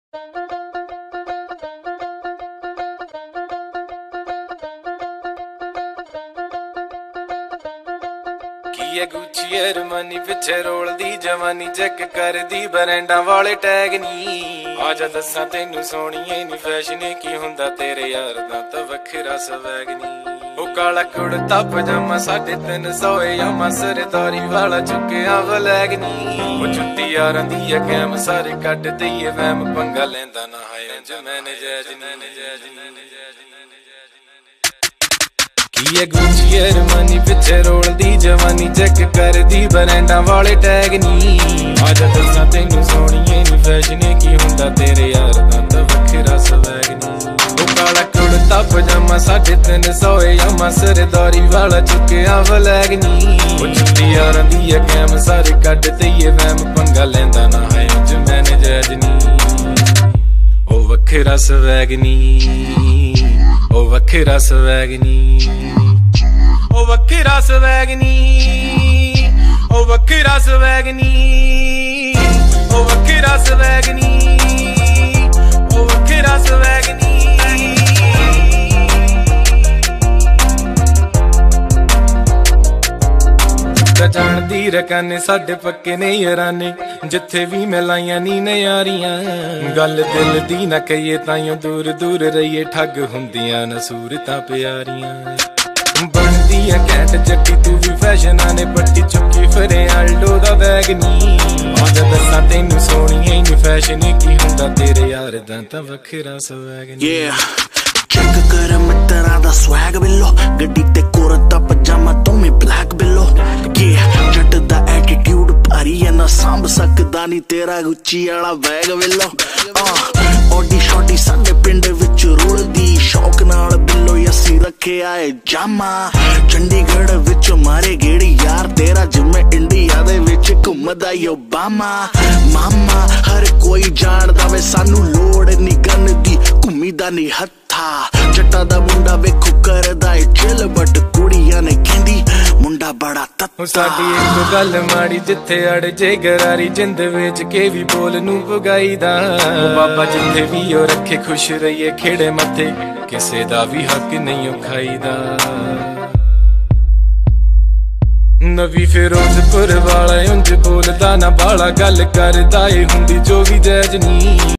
की Gucci Armani पिछे रोलदी जवानी चेक करदी ब्रांडां वाले टैग नी आजा दस्सां तैनू सोहणीए नी फैशन की हुंदा तेरे यार दा तां वखरा स्वैग नी ओ काला कुड़ता पजामा 350 यामा सरदारी वाला चुक्किया वलैग नी ओ छुट्टी यारां दी कैम सारे कट दईए वैम पंगा लैंदा ना है इंज मैंने जैज की गुची अरमानी पिछे रोलदी जवानी चेक करदी ब्रांडां वाले टैग नी आजा दस्सां तैनू सोहणीए नी फैशन की हुंदा तेरे यार दा तां वखरा स्वैग नी ओ काला कुड़ता पजामा 350 यामा सरदारी वाला चुक्किया वलैग नी ओ छुट्टी यारां दी कैम सारे कट दईए वैम पंगा लैंदा ना है इंज मैंने जैज नी ओ वखरा स्वैग नी ओ वखरा स्वैग नी ओ वखरा स्वैग नी ओ वखरा स्वैग नी ओ वखरा स्वैग नी ओ वखरा स्वैग नी जानदी रकाने साडे पक्के ने याराने जिथे भी मैं लाइया नी नयारियां गल दिल दी ना कहिए ताइयों दूर दूर रहिए ठग हुंदियां न सूरतां प्यारियां बनदी है कैंट जट्टी तू भी फैशनां ने पट्टी चुक्की फिरे आल्डो दा बैग नी आजा दस्सां तैनू सोहणीए नी फैशन की हुंदा तेरे यार दा तां वखरा स्वैग नी चेक कर मित्तरां दा स्वैग बिल्लो गड्डी ते कुर्ता पजामा तुमी ब्लैक बिल्लो जट दा एटीट्यूड भारी है ना सांभ सकदा नी तेरा गुची वाला बैग बिल्लो ओडी शॉटी साडे पिंड विच रुलदी शौक नाल बिल्लो असी रखे आए जामा चंडीगढ़ विच मारे गेड़ी यार तेरा जिम्मे इंडिया दे विच घुमदा ओबामा मामा हर कोई जानदा वे सानू लोड़ नी गन दी घुमीदा नी हत्था जट्टा दा मुंडा वेखो करदा ए चिल बट कुड़ियां ने कहंदी मुंडा बड़ा तत्ता साडी एक गल माड़ी जिथे अड़ जे गरारी जिंद विच के भी बोल नू पुगाईदा बाबा जिथे भी ओ रखे खुश रहिए खेड़े मथे किसे दा भी हक नहीं खाईदा नवी फिरोजपुर वाला उंज बोलदा ना बाला गल करदा ए हुंदी जो भी जैज नी।